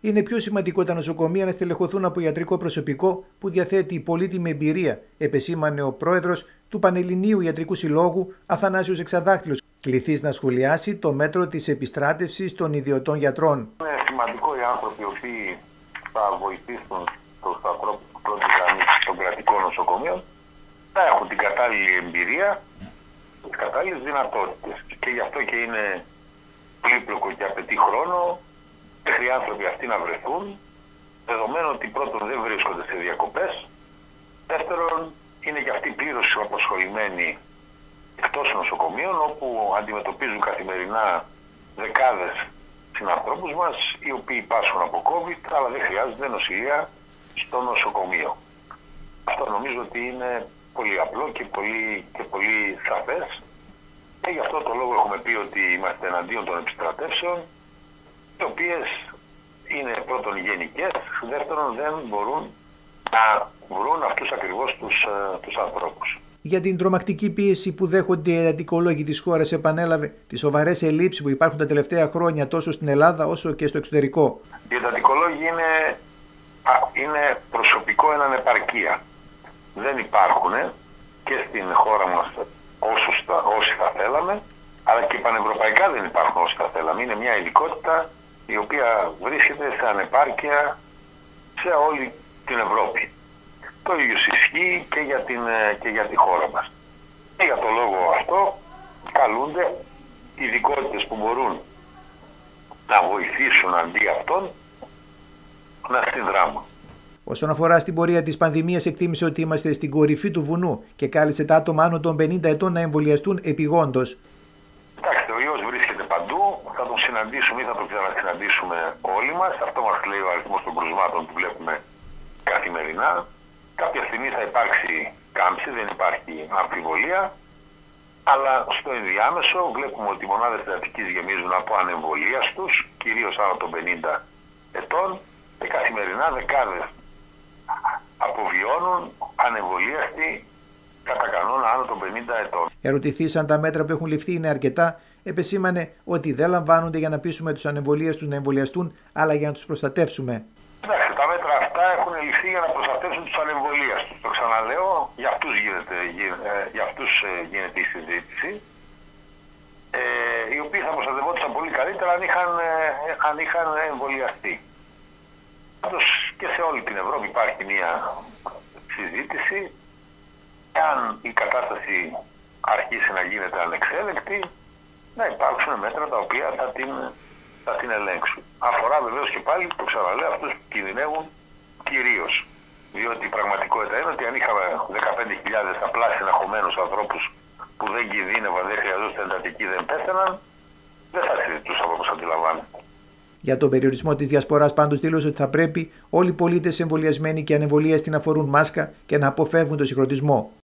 Είναι πιο σημαντικό τα νοσοκομεία να στελεχωθούν από ιατρικό προσωπικό που διαθέτει πολύτιμη εμπειρία, επεσήμανε ο πρόεδρος του Πανελληνίου Ιατρικού Συλλόγου, Αθανάσιος Εξαδάκτυλος, κληθείς να σχολιάσει το μέτρο της επιστράτευσης των ιδιωτών γιατρών. Είναι σημαντικό οι άνθρωποι οι οποίοι θα βοηθήσουν τους ανθρώπους του πρώτη γραμμή των κρατικών νοσοκομείων να έχουν την κατάλληλη εμπειρία, τις κατάλληλες δυνατότητες. Και γι' αυτό και είναι πολύπλοκο και απαιτεί χρόνο μέχρι οι άνθρωποι αυτοί να βρεθούν, δεδομένου ότι πρώτον δεν βρίσκονται σε διακοπές, δεύτερον είναι και αυτοί πλήρως απασχολημένοι εκτός νοσοκομείων, όπου αντιμετωπίζουν καθημερινά δεκάδες συνανθρώπους μας, οι οποίοι πάσχουν από COVID, αλλά δεν χρειάζονται νοσηλεία στο νοσοκομείο. Αυτό νομίζω ότι είναι πολύ απλό και πολύ σαφές, και γι' αυτό το λόγο έχουμε πει ότι είμαστε εναντίον των επιστρατεύσεων, οι οποίες είναι πρώτον γενικές, δεύτερον δεν μπορούν να βρουν αυτούς ακριβώς τους ανθρώπους. Για την τρομακτική πίεση που δέχονται οι εντατικολόγοι της χώρας, επανέλαβε τις σοβαρές ελλείψεις που υπάρχουν τα τελευταία χρόνια τόσο στην Ελλάδα όσο και στο εξωτερικό. Οι εντατικολόγοι είναι προσωπικό εν ανεπαρκεία. Δεν υπάρχουν και στην χώρα μας όσοι θα θέλαμε, αλλά και πανευρωπαϊκά δεν υπάρχουν όσοι θα θέλαμε. Είναι μια ειδικότητα η οποία βρίσκεται σε ανεπάρκεια σε όλη την Ευρώπη. Το ίδιο ισχύει και για τη χώρα μας. Και για το λόγο αυτό καλούνται ειδικότητες που μπορούν να βοηθήσουν αντί αυτών να συνδράμουν. Όσον αφορά στην πορεία της πανδημίας, εκτίμησε ότι είμαστε στην κορυφή του βουνού και κάλεσε τα άτομα άνω των 50 ετών να εμβολιαστούν επειγόντως. Κοιτάξτε, ο ιός βρίσκεται παντού, θα τον συναντήσουμε ή θα τον ξανασυναντήσουμε όλοι μας. Αυτό μας λέει ο αριθμός των κρουσμάτων που βλέπουμε καθημερινά. Κάποια στιγμή θα υπάρξει κάμψη, δεν υπάρχει αμφιβολία, αλλά στο ενδιάμεσο βλέπουμε ότι οι μονάδες εντατικής γεμίζουν από ανεμβολίαστους, κυρίως άνω των 50 ετών, και καθημερινά δεκάδες αποβιώνουν ανεμβολίαστοι κατά κανόνα άνω των 50 ετών. Ερωτηθείς αν τα μέτρα που έχουν ληφθεί είναι αρκετά, επεσήμανε ότι δεν λαμβάνονται για να πείσουμε τους ανεμβολίαστους να εμβολιαστούν, αλλά για να τους προστατεύσουμε. Εντάξει, τα μέτρα αυτά έχουν ληφθεί για να προστατεύσουν τους ανεμβολίαστους. Το ξαναλέω, για αυτούς γίνεται η συζήτηση, οι οποίοι θα προστατευόντουσαν πολύ καλύτερα αν είχαν εμβολιαστεί. Πάντως και σε όλη την Ευρώπη υπάρχει μια συζήτηση, αν η κατάσταση αρχίσει να γίνεται ανεξέλεγκτη, να υπάρξουν μέτρα τα οποία θα την ελέγξουν. Αφορά βεβαίως και πάλι, το ξαναλέω, αυτούς που κινδυνεύουν κυρίως. Διότι η πραγματικότητα είναι ότι αν είχαμε 15.000 απλά συναχωμένους ανθρώπους που δεν κινδύνευαν, δεν χρειαζόταν εντατική, δεν πέθαναν, δεν θα συζητούσαμε όπως αντιλαμβάνεται. Για τον περιορισμό της διασποράς πάντως δήλωσε ότι θα πρέπει όλοι οι πολίτες εμβολιασμένοι και ανεμβολίαστοι να φορούν μάσκα και να αποφεύγουν τον συγχρονισμό.